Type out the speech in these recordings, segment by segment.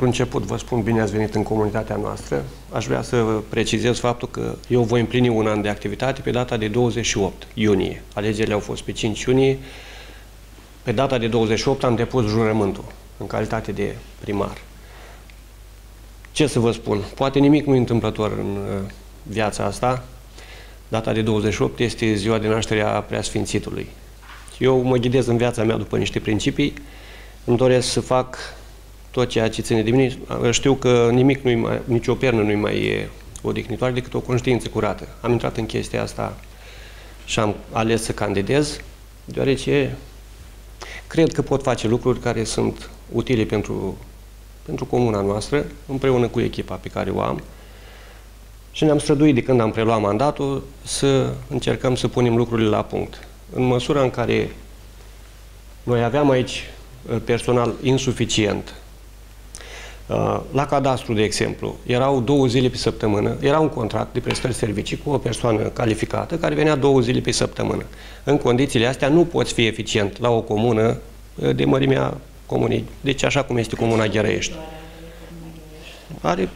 început vă spun bine ați venit în comunitatea noastră. Aș vrea să vă precizez faptul că eu voi împlini un an de activitate pe data de 28 iunie. Alegerile au fost pe 5 iunie. Pe data de 28 am depus jurământul în calitate de primar. Ce să vă spun? Poate nimic nu e întâmplător în viața asta. Data de 28 este ziua de naștere a Preasfințitului. Eu mă ghidez în viața mea după niște principii. Îmi doresc să fac tot ceea ce ține de mine. Știu că nimic nicio pernă nu-i mai odihnitoare decât o conștiință curată. Am intrat în chestia asta și am ales să candidez, deoarece cred că pot face lucruri care sunt utile pentru comuna noastră, împreună cu echipa pe care o am. Și ne-am străduit de când am preluat mandatul să încercăm să punem lucrurile la punct. În măsura în care noi aveam aici personal insuficient, la cadastru, de exemplu, erau 2 zile pe săptămână, era un contract de prestări servicii cu o persoană calificată care venea 2 zile pe săptămână. În condițiile astea nu poți fi eficient la o comună de mărimea comunei, deci așa cum este comuna Gherăiești. Are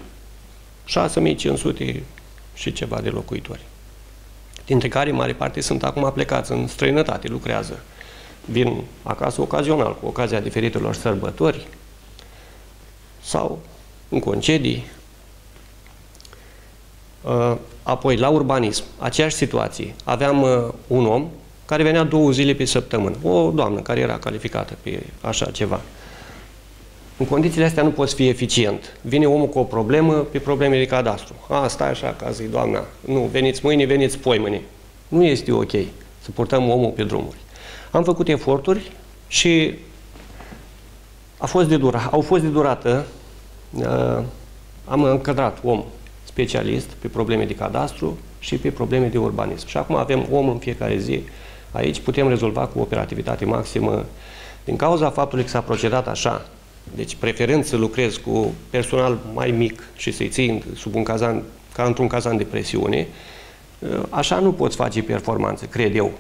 6500 și ceva de locuitori, dintre care mare parte sunt acum plecați în străinătate, lucrează. Vin acasă ocazional, cu ocazia diferitelor sărbători sau în concedii. Apoi, la urbanism, aceeași situație. Aveam un om care venea 2 zile pe săptămână, o doamnă care era calificată pe așa ceva. În condițiile astea nu poți fi eficient. Vine omul cu o problemă pe probleme de cadastru. Stai așa, ca zi, doamna, nu, veniți mâine, veniți poimâine. Nu este ok să purtăm omul pe drumuri. Am făcut eforturi și au fost de durată. Am încadrat om specialist pe probleme de cadastru și pe probleme de urbanism. Și acum avem om în fiecare zi. Aici putem rezolva cu operativitate maximă din cauza faptului că s-a procedat așa. Deci preferând să lucrez cu personal mai mic și să-i țin sub un cazan, ca într-un cazan de presiune, așa nu poți face performanțe, cred eu.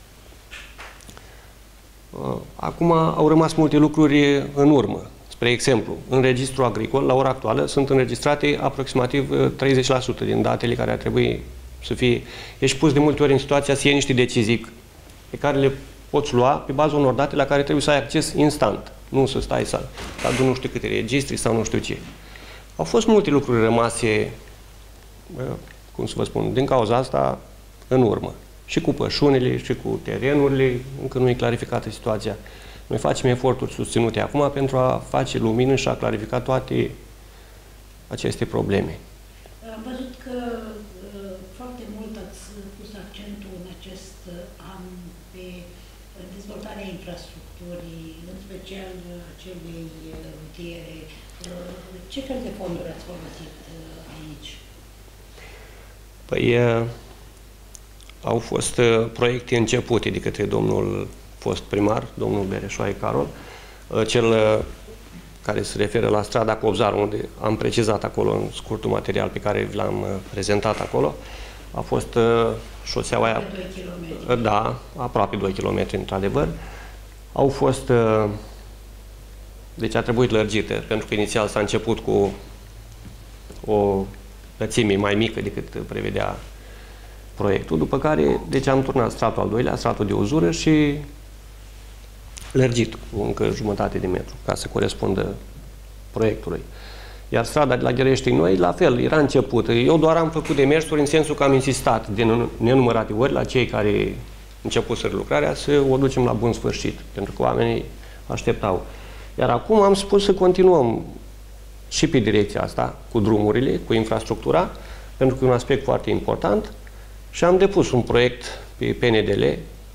Acum au rămas multe lucruri în urmă. Spre exemplu, în registrul agricol, la ora actuală, sunt înregistrate aproximativ 30% din datele care ar trebui să fie... Ești pus de multe ori în situația să iei niște decizii pe care le poți lua pe baza unor date la care trebuie să ai acces instant. Nu să stai să aduni nu știu câte registri sau nu știu ce. Au fost multe lucruri rămase, cum să vă spun, din cauza asta, în urmă. Și cu pășunile, și cu terenurile, încă nu e clarificată situația. Noi facem eforturi susținute acum pentru a face lumină și a clarifica toate aceste probleme. Am văzut că foarte mult ați pus accentul în acest an pe dezvoltarea infrastructurii, în special celei rutiere. Ce fel de fonduri ați folosit aici? Păi, au fost proiecte începute de către domnul fost primar, domnul Bereșoaie Carol, cel care se referă la strada Cobzar, unde am precizat acolo în scurtul material pe care l-am prezentat acolo. A fost șoseaua aia... 2 km. Da, aproape 2 km, într-adevăr. Au fost... Deci a trebuit lărgită, pentru că inițial s-a început cu o lățime mai mică decât prevedea proiectul, după care, deci am turnat stratul al doilea, stratul de uzură și lărgit cu încă jumătate de metru, ca să corespundă proiectului. Iar strada de la Gherăiești Noi, la fel, era începută. Eu doar am făcut demersuri în sensul că am insistat de nenumărate ori la cei care începuseră lucrarea să o ducem la bun sfârșit, pentru că oamenii așteptau. Iar acum am spus să continuăm și pe direcția asta, cu drumurile, cu infrastructura, pentru că e un aspect foarte important și am depus un proiect pe PNDL,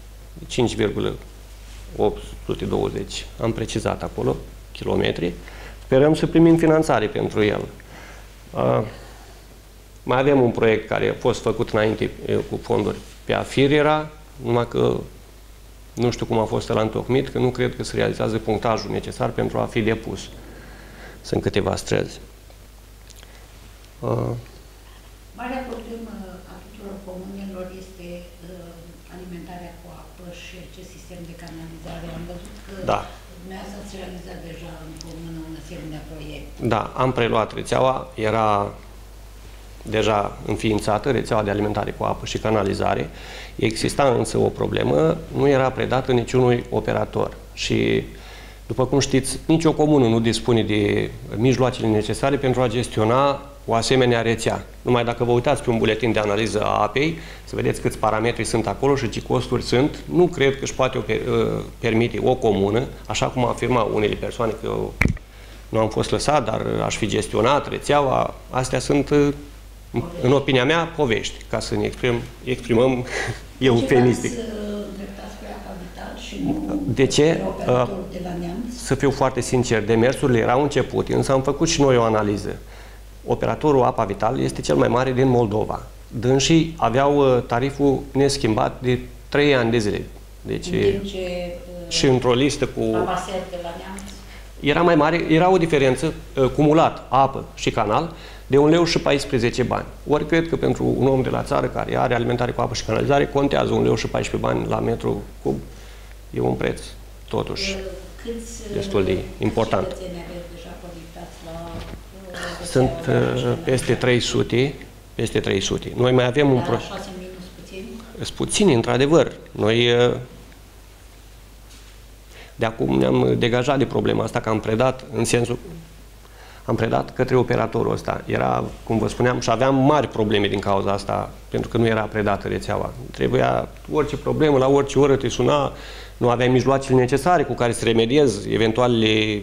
5,820, am precizat acolo, kilometri. Sperăm să primim finanțare pentru el. Mai avem un proiect care a fost făcut înainte cu fonduri pe Afiriera, numai că nu știu cum a fost el întocmit, că nu cred că se realizează punctajul necesar pentru a fi depus. Sunt câteva străzi. Marea problemă a tuturor comunelor este alimentarea cu apă și acest sistem de canalizare. Am văzut că Dumneavoastră ați realizat deja în comună un asemenea proiect. Da, am preluat rețeaua, era deja înființată, rețeaua de alimentare cu apă și canalizare. Exista însă o problemă, nu era predată niciunui operator. Și, după cum știți, nicio comună nu dispune de mijloacele necesare pentru a gestiona o asemenea rețea. Numai dacă vă uitați pe un buletin de analiză a apei, să vedeți câți parametri sunt acolo și ce costuri sunt, nu cred că își poate permite o comună, așa cum afirma unele persoane că eu nu am fost lăsat, dar aș fi gestionat rețeaua. Astea sunt, în opinia mea, povești, ca să ne exprimăm eufemistic. De ce? Să fiu foarte sincer, demersurile erau începute, însă am făcut și noi o analiză. Operatorul Apa Vital este cel mai mare din Moldova. Dânsii aveau tariful neschimbat de 3 ani de zile. Deci, și într-o listă cu... Era mai mare, era o diferență cumulat, apă și canal, de 1 leu și 14 bani. Ori cred că pentru un om de la țară care are alimentare cu apă și canalizare, contează 1 leu și 14 bani la metru cub. E un preț, totuși, destul de important. Sunt peste 300, peste 300. Noi mai avem un proiect. Sunt puțini, într-adevăr. Noi de acum ne-am degajat de problema asta, că am predat, în sensul, am predat către operatorul ăsta. Era, cum vă spuneam, și aveam mari probleme din cauza asta, pentru că nu era predată rețeaua. Trebuia orice problemă, la orice oră te suna, nu aveai mijloacele necesare cu care să remediezi eventualele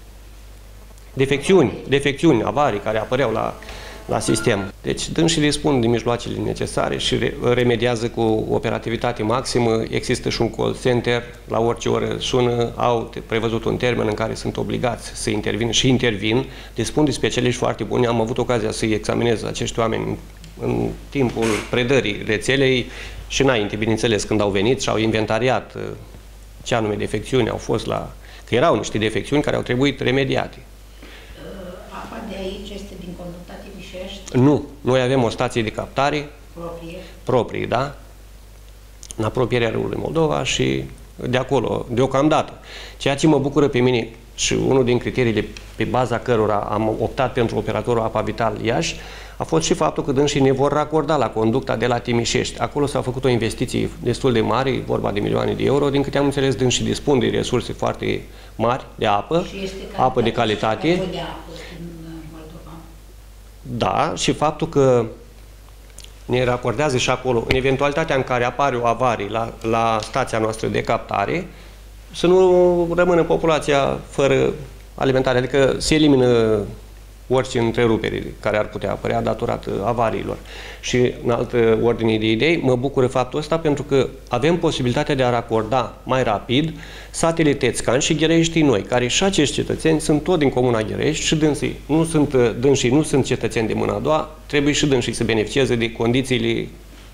defecțiuni, avarii care apăreau la sistem. Deci, dânsii dispun de mijloacele necesare și remediază cu operativitate maximă. Există și un call center, la orice oră sună, au prevăzut un termen în care sunt obligați să intervină și intervin. Dispun de specialiști foarte buni. Am avut ocazia să-i examinez acești oameni în timpul predării rețelei și înainte, bineînțeles, când au venit și au inventariat ce anume defecțiuni au fost la... Că erau niște defecțiuni care au trebuit remediate. Apa de aici este din conducta Timișești? Nu. Noi avem o stație de captare proprie, da? În apropierea râului Moldova și de acolo, deocamdată. Ceea ce mă bucură pe mine și unul din criteriile pe baza cărora am optat pentru operatorul Apa Vital Iași a fost și faptul că dânsii ne vor racorda la conducta de la Timișești. Acolo s-a făcut o investiție destul de mare, vorba de milioane de euro, din câte am înțeles, dânsii dispun de resurse foarte mari de apă, apă de calitate. Da, și faptul că ne racordează și acolo, în eventualitatea în care apare o avarie la stația noastră de captare, să nu rămână populația fără alimentare, adică se elimină orice întrerupere care ar putea apărea datorată avariilor. Și în altă ordine de idei, mă bucură faptul ăsta pentru că avem posibilitatea de a racorda mai rapid satele Tețcan și Ghereștii Noi, care și acești cetățeni sunt tot din comuna Gherești și dânsii nu sunt cetățeni de mâna a doua, trebuie și dânsii să beneficieze de condițiile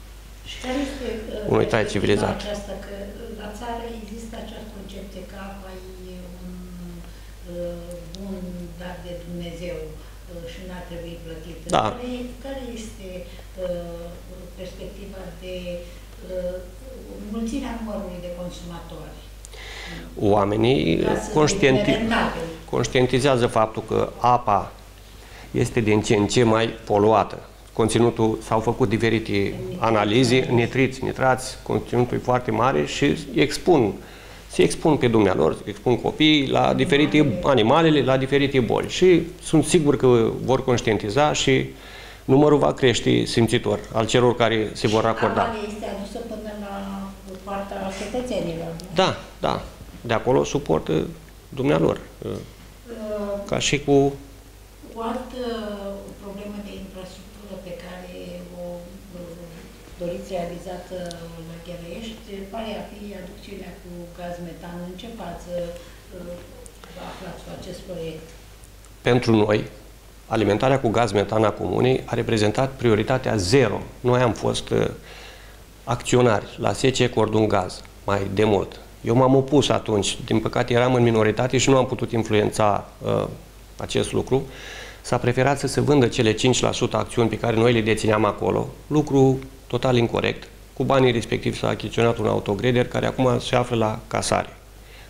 unui trai civilizat. La țară există această concepție că apa e un bun dat de Dumnezeu și n-ar trebui plătită. Da. Care este perspectiva de înmulțirea numărului de consumatori? Oamenii conștientizează faptul că apa este din ce în ce mai poluată. Conținutul, s-au făcut diferite analize, nitriți, nitrați, conținutul e foarte mare și se expun pe dumnealor, se expun copiii la diferite animalele, la diferite boli. Și sunt sigur că vor conștientiza și numărul va crește simțitor al celor care se vor racorda. Apa este adusă până la partea cetățenilor, nu? Da, da. De acolo suportă dumnealor. Ca și cu... O altă problemă de infrastructură pe care o doriți realizată la Gherești pare a fi aducțiunea cu gaz metan. În ce fază vă aflați cu acest proiect? Pentru noi, alimentarea cu gaz metan a comunei a reprezentat prioritatea zero. Noi am fost acționari la SC Cordon Gaz mai de mult. Eu m-am opus atunci, din păcate eram în minoritate și nu am putut influența acest lucru. S-a preferat să se vândă cele 5% acțiuni pe care noi le dețineam acolo, lucru total incorect. Cu banii respectivi s-a achiziționat un autogreder care acum se află la casare.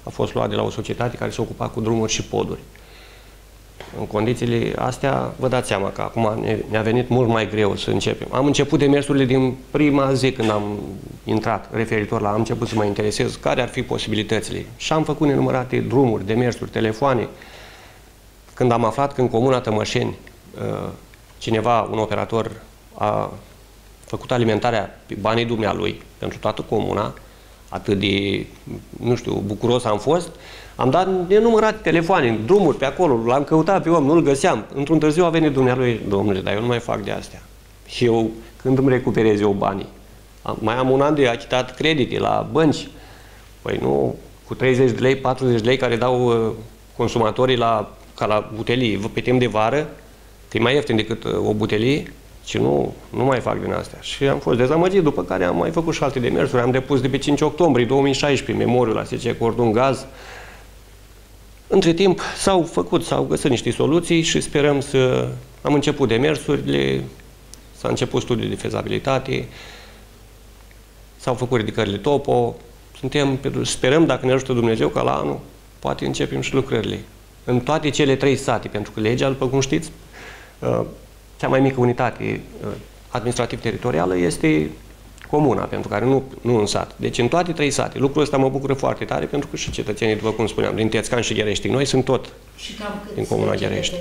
a fost luat de la o societate care se ocupa cu drumuri și poduri. În condițiile astea, vă dați seama că acum ne-a venit mult mai greu să începem. Am început demersurile din prima zi când am intrat, referitor la, am început să mă interesez care ar fi posibilitățile. Și am făcut nenumărate drumuri, demersuri, telefoane. Când am aflat că în comuna Tămășeni cineva, un operator, a făcut alimentarea pe banii dumnealui pentru toată comuna, atât de, nu știu, bucuros am fost, am dat nenumărate telefoane, drumuri pe acolo, l-am căutat pe om, nu-l găseam. Într-un târziu a venit dumnealui, domnule, dar eu nu mai fac de astea. Eu, când îmi recuperez eu banii? Mai am un an de achitat credite la bănci. Păi nu, cu 30 de lei, 40 de lei care dau consumatorii ca la butelii pe timp de vară, că e mai ieftin decât o butelie, și nu mai fac din astea. Și am fost dezamăgit, după care am mai făcut și alte demersuri. Am depus de pe 5 octombrie 2016 memoriul la SC Cordon Gaz. Între timp s-au găsit niște soluții și sperăm să... Am început demersurile, s-a început studiul de fezabilitate, s-au făcut ridicările topo, sperăm, dacă ne ajută Dumnezeu, ca la anul poate începem și lucrările. În toate cele 3 sate, pentru că legea, după cum știți, cea mai mică unitate administrativ-teritorială este comuna, pentru care nu în sat. Deci în toate 3 sate. Lucrul ăsta mă bucură foarte tare, pentru că și cetățenii, după cum spuneam, din Tețcan și Gherești, noi sunt tot din comuna Gherești.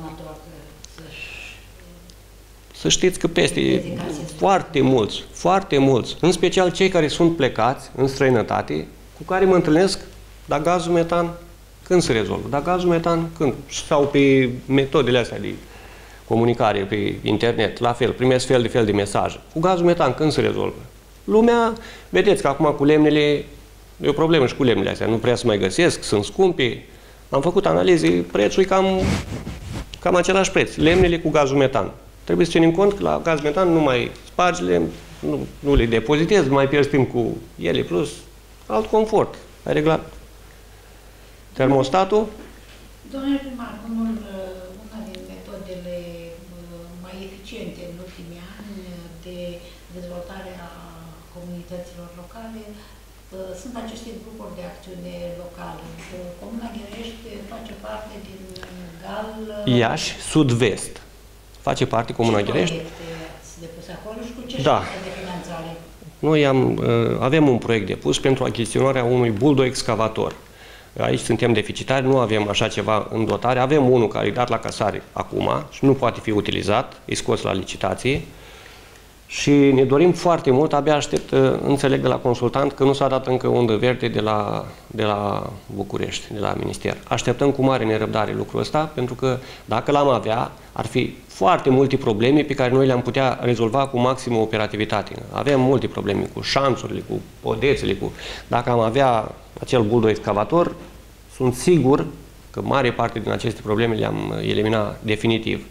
Să știți că peste foarte mulți, în special cei care sunt plecați în străinătate, cu care mă întâlnesc, dar gazul metan când se rezolvă? Dar gazul metan când? Sau pe metodele astea de comunicare pe internet, la fel, primesc fel de mesaje. Cu gazul metan când se rezolvă? Lumea, vedeți că acum cu lemnele, e o problemă și cu lemnele astea, nu prea să mai găsesc, sunt scumpe. Am făcut analize, prețul e cam același preț, lemnele cu gazul metan. Trebuie să ținem cont că la gaz metan nu mai spargi lemn, nu le depozitezi, nu mai pierzi timp cu ele, plus alt confort. Ai reglat termostatul? Domnule primar, una din metodele mai eficiente în ultimii ani de dezvoltare a comunităților locale sunt aceste grupuri de acțiune locale. Comuna Gherești face parte din GAL... Iași, sud-vest. Face parte Comuna Gherești. Ce proiecte ați depus acolo și cu ce de finanțare? Noi avem un proiect depus pentru achiziționarea unui buldo-excavator. Aici suntem deficitari, nu avem așa ceva în dotare. Avem unul care e dat la casare acum și nu poate fi utilizat, e scos la licitație. Și ne dorim foarte mult, abia aștept, înțeleg de la consultant, că nu s-a dat încă undă verde de la București, de la Minister. Așteptăm cu mare nerăbdare lucrul ăsta, pentru că dacă l-am avea, ar fi foarte multe probleme pe care noi le-am putea rezolva cu maximă operativitate. Avem multe probleme cu șanțurile, cu podețele, Dacă am avea acel buldo-excavator, sunt sigur că mare parte din aceste probleme le-am eliminat definitiv.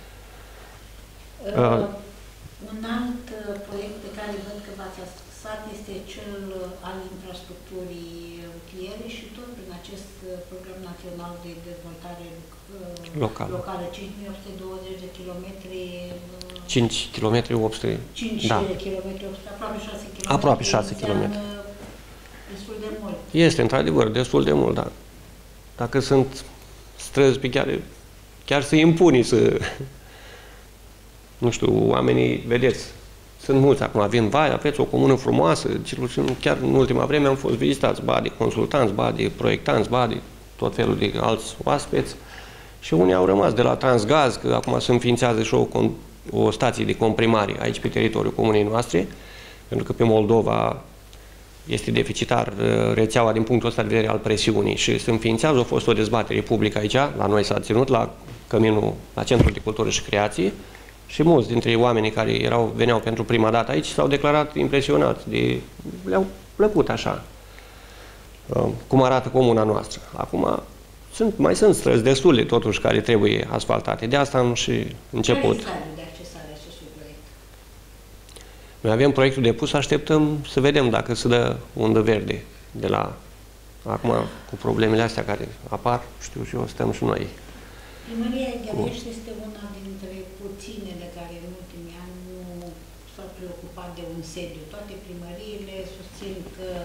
Un alt proiect pe care văd că v-ați axat este cel al infrastructurii rutiere și tot prin acest program național de dezvoltare locală, 5820 de kilometri... 5 km 800... 5 da. km 800, aproape 6 km. Aproape 6 km. Destul de mult. Este, într-adevăr, destul de mult, da. Dacă sunt străzi pe chiar să impuni să... Nu știu, oamenii, vedeți, sunt mulți acum, vin, vai, aveți o comună frumoasă, chiar în ultima vreme am fost vizitați, ba de consultanți, ba de proiectanți, ba de tot felul de alți oaspeți și unii au rămas de la Transgaz, că acum se înființează și o stație de comprimare aici pe teritoriul comunei noastre, pentru că pe Moldova este deficitar rețeaua din punctul ăsta de vedere al presiunii și se înființează, a fost o dezbatere publică aici, la noi s-a ținut, la Căminul, la Centrul de Cultură și Creație, și mulți dintre oamenii care veneau pentru prima dată aici s-au declarat impresionați, le-au plăcut așa, cum arată comuna noastră. Acum mai sunt străzi destule totuși care trebuie asfaltate. De asta am și început. Care este de accesare a acestui proiect? Noi avem proiectul depus, așteptăm să vedem dacă se dă undă verde de la... Acum, cu problemele astea care apar, știu și eu, stăm și noi. Primăria Gherești este una dintre puținele care în ultimii ani nu s-au preocupat de un sediu. Toate primăriile susțin că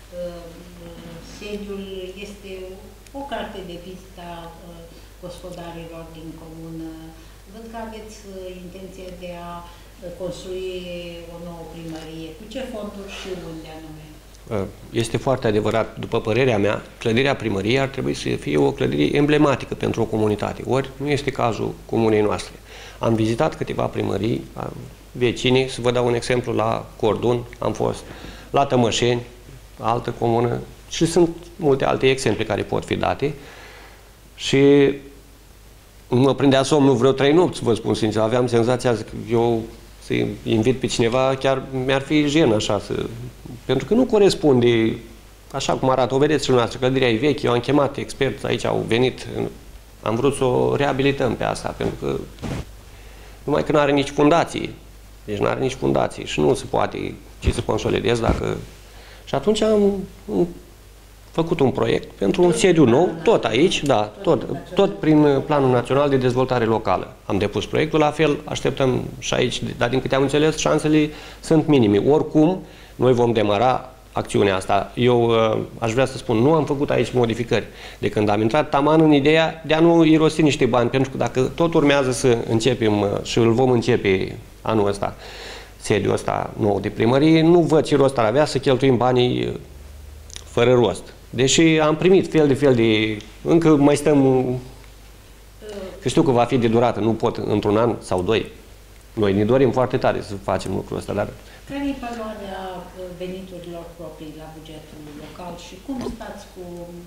Sediul este o carte de vizită a gospodarilor din comună. Văd că aveți intenție de a construi o nouă primărie. Cu ce fonduri și unde anume? Este foarte adevărat. După părerea mea, clădirea primăriei ar trebui să fie o clădire emblematică pentru o comunitate. Ori nu este cazul comunei noastre. Am vizitat câteva primării, vecinii, să vă dau un exemplu, la Cordun, am fost la Tămășeni, altă comună, și sunt multe alte exemple care pot fi date. Și mă prindea somnul vreo 3 nopți, vă spun sincer. Aveam senzația că eu să invit pe cineva, chiar mi-ar fi jenă așa, pentru că nu corespunde așa cum arată. O vedeți și noastră, clădirea e veche, eu am chemat experți aici, au venit, am vrut să o reabilităm pe asta, pentru că numai că nu are nici fundații. Deci nu are nici fundații și nu se poate ce să consolidez dacă... Și atunci am făcut un proiect pentru un sediu nou, tot aici, da, tot prin Planul Național de Dezvoltare Locală. Am depus proiectul, la fel așteptăm și aici, dar din câte am înțeles, șansele sunt minime. Oricum, noi vom demara acțiunea asta. Eu aș vrea să spun, nu am făcut aici modificări. De când am intrat taman în ideea de a nu irosi niște bani, pentru că dacă tot urmează să începem și îl vom începe anul ăsta, sediul ăsta nou de primărie, nu văd ce rost ar avea să cheltuim banii fără rost. Deși am primit fel de... Încă mai stăm... Că știu că va fi de durată, nu pot într-un an sau 2. Noi ne dorim foarte tare să facem lucrul ăsta, dar... Care e valoarea veniturilor proprii la bugetul local și cum stați cu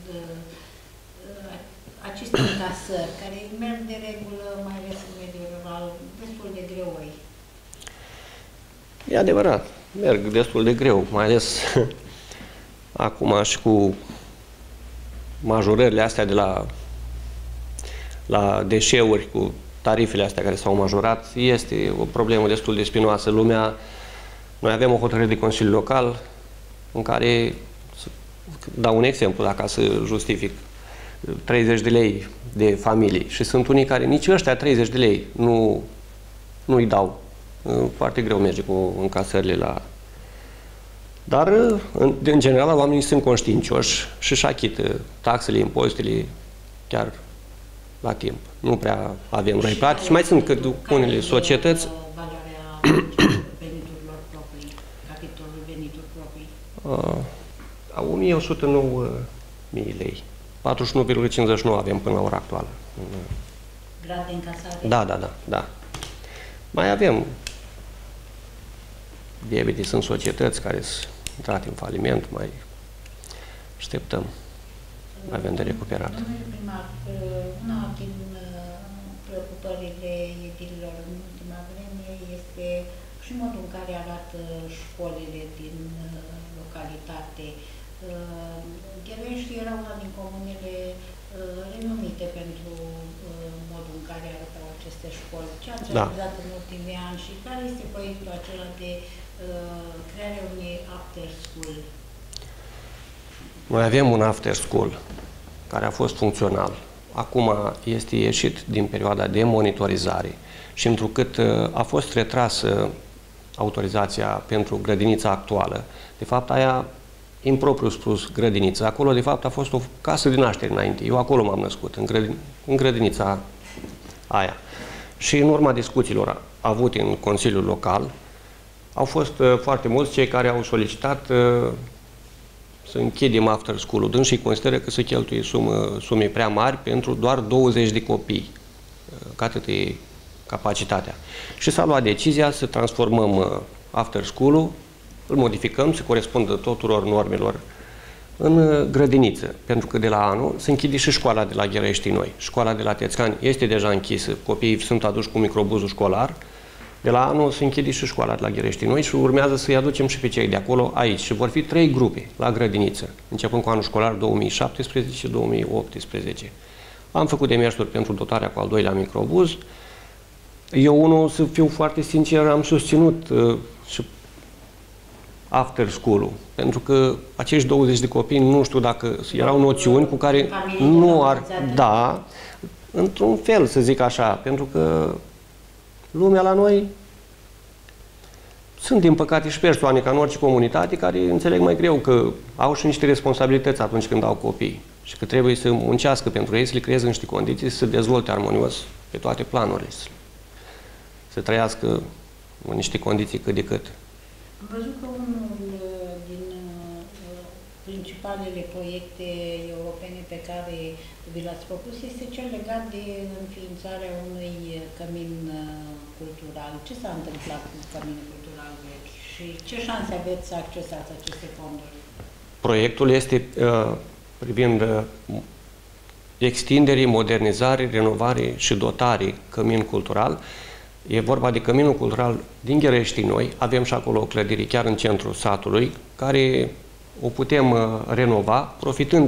aceste încasări, care merg de regulă, mai ales în mediul rural, destul de greoi? E adevărat, merg destul de greu, mai ales acum și cu majorările astea de la deșeuri, cu tarifele astea care s-au majorat, este o problemă destul de spinoasă. Lumea, noi avem o hotărâre de Consiliu Local în care, dau un exemplu, dacă să justific, 30 de lei de familie și sunt unii care nici ăștia 30 de lei nu îi dau. Foarte greu merge cu încasările la... Dar, în general, oamenii sunt conștiincioși și își achită taxele, impozitele chiar la timp. Nu prea avem noi plate și mai sunt unele societăți... Valoarea veniturilor proprii, capitolul venituri proprii? 1.109.000 lei. 41,59 avem până la ora actuală. Grad de încasare? Da. Mai avem debite, sunt societăți care sunt intrate în faliment, mai așteptăm, mai avem de recuperat. Domnule primar, una din preocupările edililor în ultima vreme este și modul în care arată școlile din localitate. Gherești era una din comunele renumite pentru modul în care arătau aceste școli. Ce ați realizat în ultimii ani și care este proiectul acela de crearea unei after school? Noi avem un after school care a fost funcțional. Acum este ieșit din perioada de monitorizare și întrucât a fost retrasă autorizația pentru grădinița actuală, de fapt aia, impropriu spus, grădiniță, acolo de fapt a fost o casă de naștere înainte. Eu acolo m-am născut, în grădinița aia. Și în urma discuțiilor avute în Consiliul Local, au fost foarte mulți cei care au solicitat să închidem after school-ul. Dânsii consideră că se cheltuie sume prea mari pentru doar 20 de copii, că atât e capacitatea. Și s-a luat decizia să transformăm after school-ul, îl modificăm să corespundă tuturor normelor în grădiniță, pentru că de la anul se închide și școala de la Ghereștii Noi. Școala de la Tețcani este deja închisă, copiii sunt aduși cu microbuzul școlar. De la anul se închide și școala de la Ghereștii Noi și urmează să-i aducem și pe cei de acolo aici. Și vor fi 3 grupe la grădiniță, începând cu anul școlar 2017-2018. Am făcut demersuri pentru dotarea cu al doilea microbuz. Eu, unul, să fiu foarte sincer, am susținut și after school-ul, pentru că acești 20 de copii, nu știu dacă erau noțiuni cu care nu ar... Da, într-un fel, să zic așa, pentru că lumea la noi sunt, din păcate, și persoane, ca în orice comunitate, care înțeleg mai greu că au și niște responsabilități atunci când au copii și că trebuie să muncească pentru ei, să le creeze niște condiții, să se dezvolte armonios pe toate planurile, să trăiască în niște condiții cât de cât. Am văzut că unul din principalele proiecte europene pe care vi l-ați propus este cel legat de înființarea unui cămin cultural. Ce s-a întâmplat cu căminul cultural vechi și ce șanse aveți să accesați aceste fonduri? Proiectul este privind extinderii, modernizării, renovării și dotării cămin cultural. E vorba de căminul cultural din Ghereștii Noi. Avem și acolo o clădire chiar în centrul satului, care o putem renova, profitând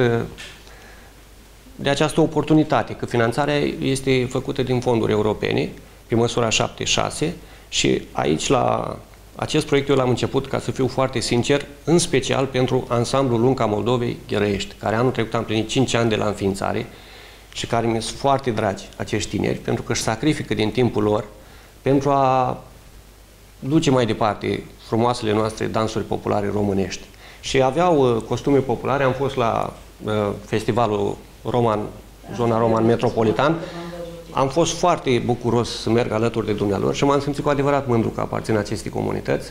de această oportunitate, că finanțarea este făcută din fonduri europene, pe măsura 76, și aici, la acest proiect, eu l-am început, ca să fiu foarte sincer, în special pentru ansamblul Lunca Moldovei Gherești, care anul trecut am plinit 5 ani de la înființare și care mi sunt foarte dragi acești tineri, pentru că își sacrifică din timpul lor pentru a duce mai departe frumoasele noastre dansuri populare românești. Și aveau costume populare, am fost la festivalul roman, zona roman metropolitan, am fost foarte bucuros să merg alături de dumnealor și m-am simțit cu adevărat mândru că aparțin acestei comunități.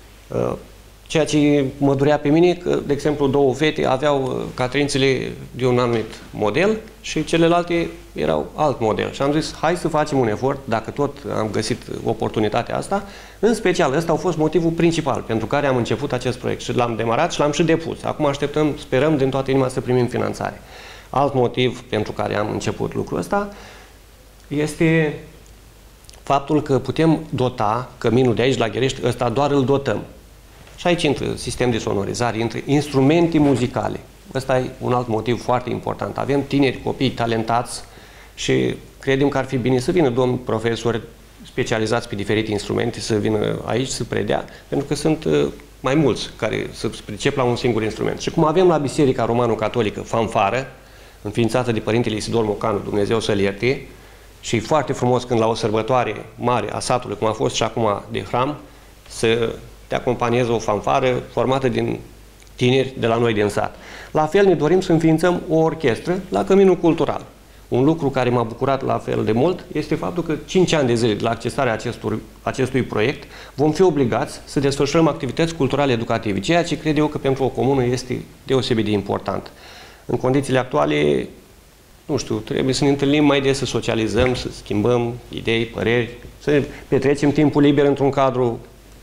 Ceea ce mă durea pe mine, că, de exemplu, două fete aveau catrințele de un anumit model și celelalte erau alt model. Și am zis, hai să facem un efort, dacă tot am găsit oportunitatea asta. În special, ăsta a fost motivul principal pentru care am început acest proiect și l-am demarat și l-am și depus. Acum așteptăm, sperăm din toată inima să primim finanțare. Alt motiv pentru care am început lucrul ăsta este faptul că putem dota căminul de aici la Gherești, ăsta doar îl dotăm. Și aici intră sistem de sonorizare, intră instrumente muzicale. Ăsta e un alt motiv foarte important. Avem tineri, copii talentați și credem că ar fi bine să vină domni profesori specializați pe diferite instrumente, să vină aici să predea, pentru că sunt mai mulți care să pricep la un singur instrument. Și cum avem la Biserica Romano-Catolică fanfară, înființată de Părintele Isidor Mocanu, Dumnezeu să-l ierte, și e foarte frumos când la o sărbătoare mare a satului, cum a fost și acum de hram, să te acompanieze o fanfară formată din tineri de la noi din sat. La fel ne dorim să înființăm o orchestră la căminul cultural. Un lucru care m-a bucurat la fel de mult este faptul că 5 ani de zile de la accesarea acestui proiect vom fi obligați să desfășurăm activități culturale educative, ceea ce cred eu că pentru o comună este deosebit de important. În condițiile actuale, nu știu, trebuie să ne întâlnim mai des, să socializăm, să schimbăm idei, păreri, să petrecem timpul liber într-un cadru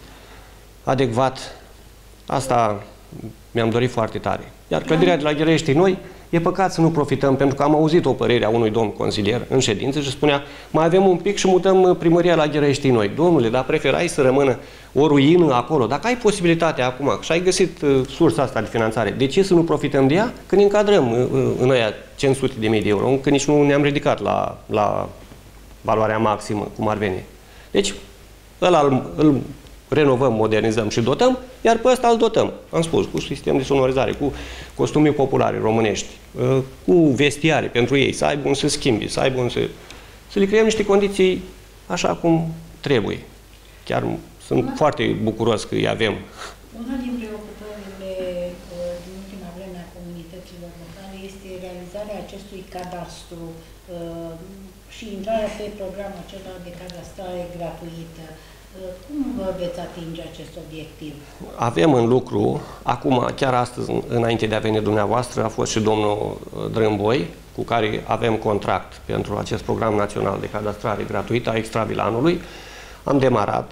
adecvat. Asta mi-am dorit foarte tare. Iar clădirea de la Ghereștii Noi, e păcat să nu profităm, pentru că am auzit o părere a unui domn consilier în ședință și spunea, mai avem un pic și mutăm primăria la Ghereștii Noi. Domnule, dar preferai să rămână o ruină acolo. Dacă ai posibilitatea acum și ai găsit sursa asta de finanțare, de ce să nu profităm de ea? Când ne încadrăm în aia 500.000 de euro, încă nici nu ne-am ridicat la valoarea maximă, cum ar veni. Deci, îl renovăm, modernizăm și dotăm, iar pe ăsta îl dotăm, am spus, cu sistem de sonorizare, cu costume populare românești, cu vestiare pentru ei, să aibă un să schimbi, să aibă un să le creăm niște condiții așa cum trebuie. Chiar sunt foarte bucuros că îi avem. Una din preocupările din ultima vreme a comunităților locale este realizarea acestui cadastru și intrarea pe programul acela de cadastrare gratuită. Cum vă veți atinge acest obiectiv? Avem în lucru, acum, chiar astăzi, înainte de a veni dumneavoastră, a fost și domnul Drâmboi, cu care avem contract pentru acest program național de cadastrare gratuită a extravilanului. Am demarat,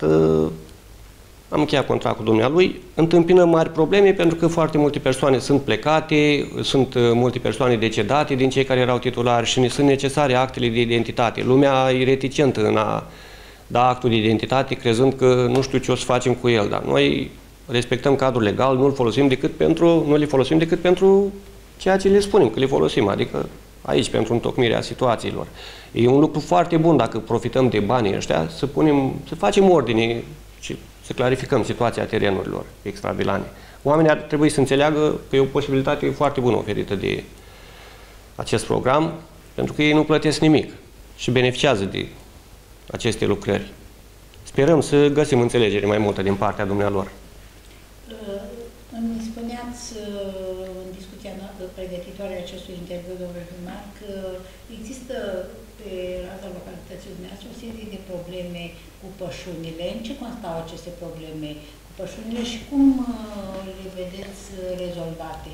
am încheiat contractul cu dumnealui, întâmpinăm mari probleme pentru că foarte multe persoane sunt plecate, sunt multe persoane decedate din cei care erau titulari și ne sunt necesare actele de identitate. Lumea e reticentă în a da actul de identitate, crezând că nu știu ce o să facem cu el, dar noi respectăm cadrul legal, nu le folosim decât pentru ceea ce le spunem că le folosim, adică aici, pentru întocmirea situațiilor. E un lucru foarte bun dacă profităm de banii ăștia, să facem ordine și să clarificăm situația terenurilor extravilane. Oamenii ar trebui să înțeleagă că e o posibilitate foarte bună oferită de acest program, pentru că ei nu plătesc nimic și beneficiază de aceste lucrări. Sperăm să găsim înțelegere mai multă din partea dumnealor. Îmi spuneați în discuția pregătitoare a acestui interviu, domnule primar, că există pe raza localității dumneavoastră o serie de probleme cu pășunile. În ce constau aceste probleme cu pășunile și cum le vedeți rezolvate?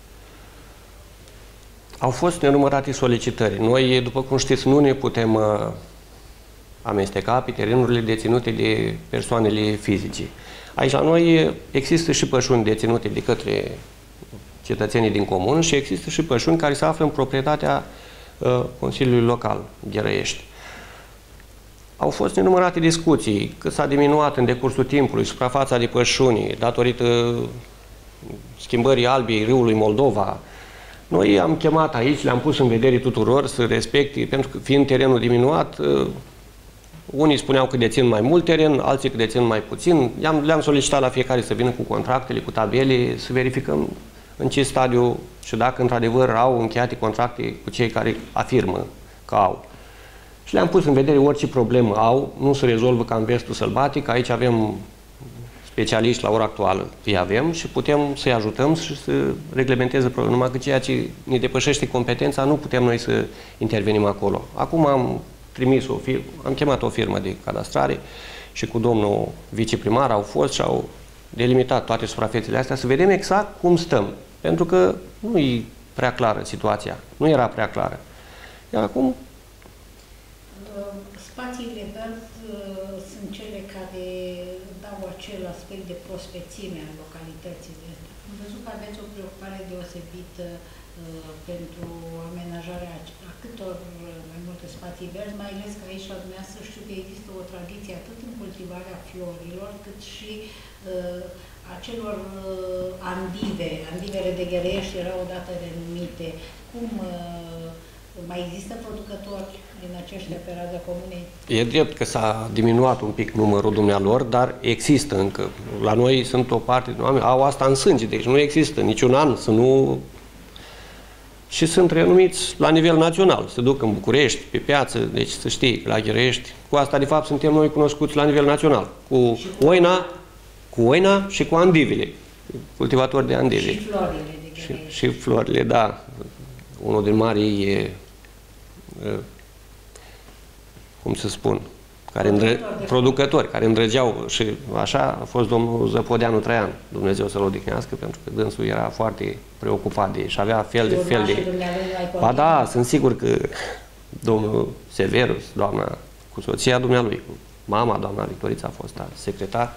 Au fost nenumărate solicitări. Noi, după cum știți, nu ne putem amesteca pe terenurile deținute de persoanele fizice. Aici la noi există și pășuni deținute de către cetățenii din comun și există și pășuni care se află în proprietatea Consiliului Local, Gherăiești. Au fost nenumărate discuții, că s-a diminuat în decursul timpului suprafața de pășuni datorită schimbării albii râului Moldova. Noi am chemat aici, le-am pus în vedere tuturor să respecte, pentru că fiind terenul diminuat, unii spuneau că dețin mai mult teren, alții că dețin mai puțin. Le-am solicitat la fiecare să vină cu contractele, cu tabele, să verificăm în ce stadiu și dacă într-adevăr au încheiate contracte cu cei care afirmă că au. Și le-am pus în vedere orice problemă au, nu se rezolvă ca în vestul sălbatic. Aici avem specialiști la ora actuală, îi avem și putem să-i ajutăm și să reglementeze problema. Numai că ceea ce ne depășește competența, nu putem noi să intervenim acolo. Acum am chemat o firmă de cadastrare și cu domnul viceprimar au fost și au delimitat toate suprafețele astea să vedem exact cum stăm. Pentru că nu e prea clară situația. Nu era prea clară. Iar acum spațiile verzi sunt cele care dau acel aspect de prospețime în localitățile astea. Am văzut că aveți o preocupare deosebită pentru amenajarea a câtor mai multe spații verzi, mai ales că aici la dumneavoastră știu că există o tradiție atât în cultivarea florilor, cât și acelor andivele de Gherăiești erau odată renumite. Cum mai există producători din aceștia pe raza comunei? E drept că s-a diminuat un pic numărul dumnealor, dar există încă. La noi sunt o parte de oameni, au asta în sânge, deci nu există niciun an să nu... Și sunt renumiți la nivel național. Se duc în București, pe piață, deci să știi, la Gherăiești. Cu asta, de fapt, suntem noi cunoscuți la nivel național. Cu oina și cu andivile. Cultivatori de andive. Și florile de Gherăiești. Și florile, da. Unul din mari e, cum să spun, producători care îndrăgeau și așa a fost domnul Zăpodeanu Traian, Dumnezeu să-l odihnească, pentru că dânsul era foarte preocupat de ei și avea fel de... Ba da, sunt sigur că domnul Severus, doamna cu soția dumnealui, cu mama, doamna Victorița a fost secretar,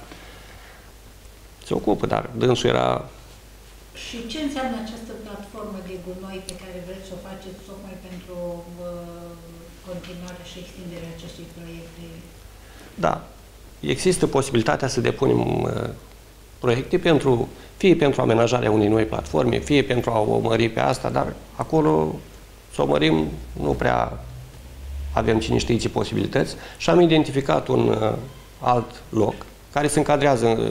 se ocupă, dar dânsul era... Și ce înseamnă această platformă de gunoi pe care vreți să o faceți tocmai pentru continuarea și extinderea acestui proiect? Da. Există posibilitatea să depunem proiecte fie pentru amenajarea unei noi platforme, fie pentru a o mări pe asta, dar acolo să o mărim nu prea avem cine știe ce posibilități și am identificat un alt loc care se încadrează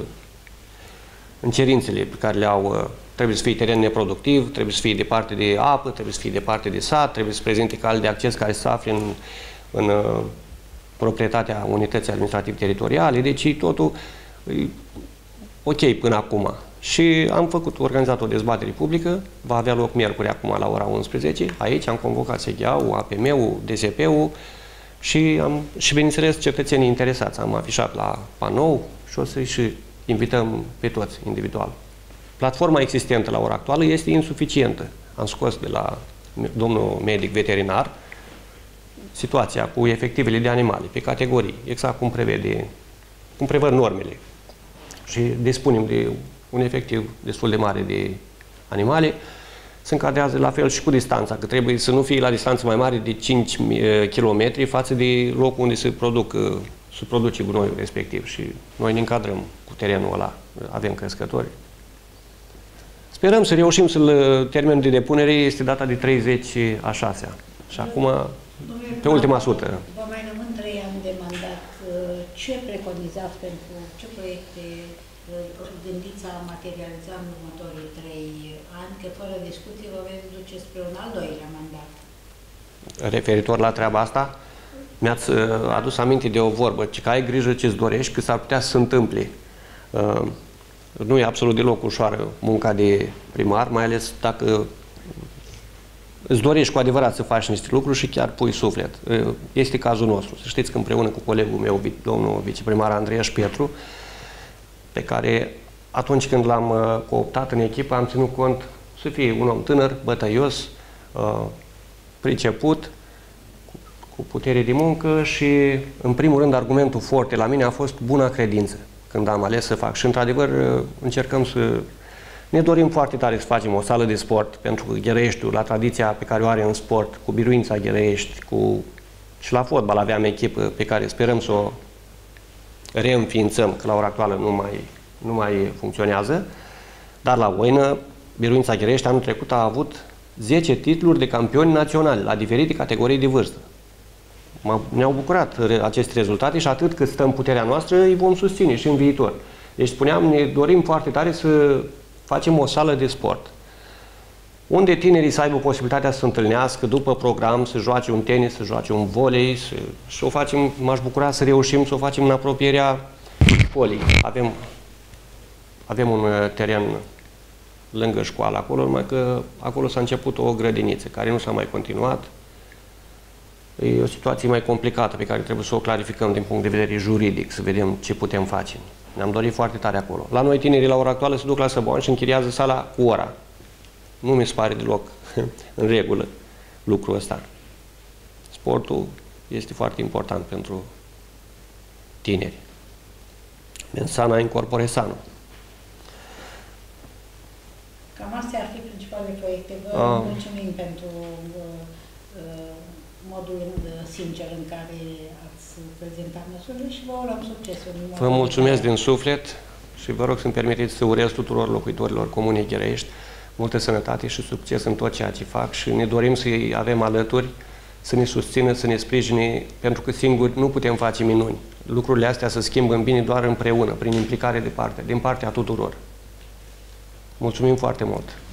în cerințele pe care le au. Trebuie să fie teren neproductiv, trebuie să fie departe de apă, trebuie să fie departe de sat, trebuie să prezinte cale de acces care se afle în proprietatea unității administrativ-teritoriale, deci totul e ok până acum. Și am organizat o dezbatere publică, va avea loc miercuri acum la ora 11, aici am convocat SGA-ul, APM-ul, DSP-ul și bineînțeles, cetățenii interesați. Am afișat la panou și o să-i și invităm pe toți individual. Platforma existentă la ora actuală este insuficientă. Am scos de la domnul medic veterinar situația cu efectivele de animale, pe categorii, exact cum prevăd normele. Și dispunem de un efectiv destul de mare de animale. Se încadrează la fel și cu distanța, că trebuie să nu fie la distanță mai mare de 5 km față de locul unde se produce gunoiul respectiv. Și noi ne încadrăm cu terenul ăla, avem crescători. Sperăm să reușim să-l termenul de depunere, este data de 30/6. Și acum, pe ultima sută. Vă mai rămân 3 ani de mandat. Ce preconizați pentru ce proiecte gândiți a materializa în următorii 3 ani, că fără discuție vă veți duce spre un al doilea mandat? Referitor la treaba asta? Mi-ați adus aminte de o vorbă, că ai grijă ce-ți dorești, că s-ar putea să se întâmple. Nu e absolut deloc ușoară munca de primar, mai ales dacă îți dorești cu adevărat să faci niște lucruri și chiar pui suflet. Este cazul nostru. Să știți că împreună cu colegul meu, domnul viceprimar Andreea Petru, pe care atunci când l-am cooptat în echipă, am ținut cont să fie un om tânăr, bătăios, priceput, cu putere de muncă și, în primul rând, argumentul forte la mine a fost buna credință când am ales să fac. Și, într-adevăr, încercăm să... Ne dorim foarte tare să facem o sală de sport, pentru că Ghereieștiul, la tradiția pe care o are în sport, cu Biruința Ghereiești, și la fotbal aveam echipă pe care sperăm să o reînființăm, că la ora actuală nu mai funcționează, dar la Oină, Biruința Ghereiești anul trecut a avut 10 titluri de campioni naționali la diferite categorii de vârstă. Ne-au bucurat aceste rezultate și atât cât stă în puterea noastră, îi vom susține și în viitor. Deci spuneam, ne dorim foarte tare să facem o sală de sport, unde tinerii să aibă posibilitatea să se întâlnească după program, să joace un tenis, să joace un volei, și o facem, m-aș bucura să reușim să o facem în apropierea școlii. Avem un teren lângă școală acolo, numai că acolo s-a început o grădiniță, care nu s-a mai continuat. E o situație mai complicată pe care trebuie să o clarificăm din punct de vedere juridic, să vedem ce putem face. Ne-am dorit foarte tare acolo. La noi tinerii la ora actuală se duc la Săboan și închiriază sala cu ora. Nu mi se pare deloc în regulă lucrul ăsta. Sportul este foarte important pentru tineri. Mens sana in corpore sano. Cam astea ar fi principalele proiecte. Vă mulțumim pentru modul sincer în care ați prezentat măsurile și vă urăm succes. Vă mulțumesc din suflet și vă rog să-mi permiteți să urez tuturor locuitorilor Comunei Ghereiești multă sănătate și succes în tot ceea ce fac și ne dorim să-i avem alături, să ne susțină, să ne sprijine, pentru că singuri nu putem face minuni. Lucrurile astea se schimbă în bine doar împreună, prin implicare din partea tuturor. Mulțumim foarte mult!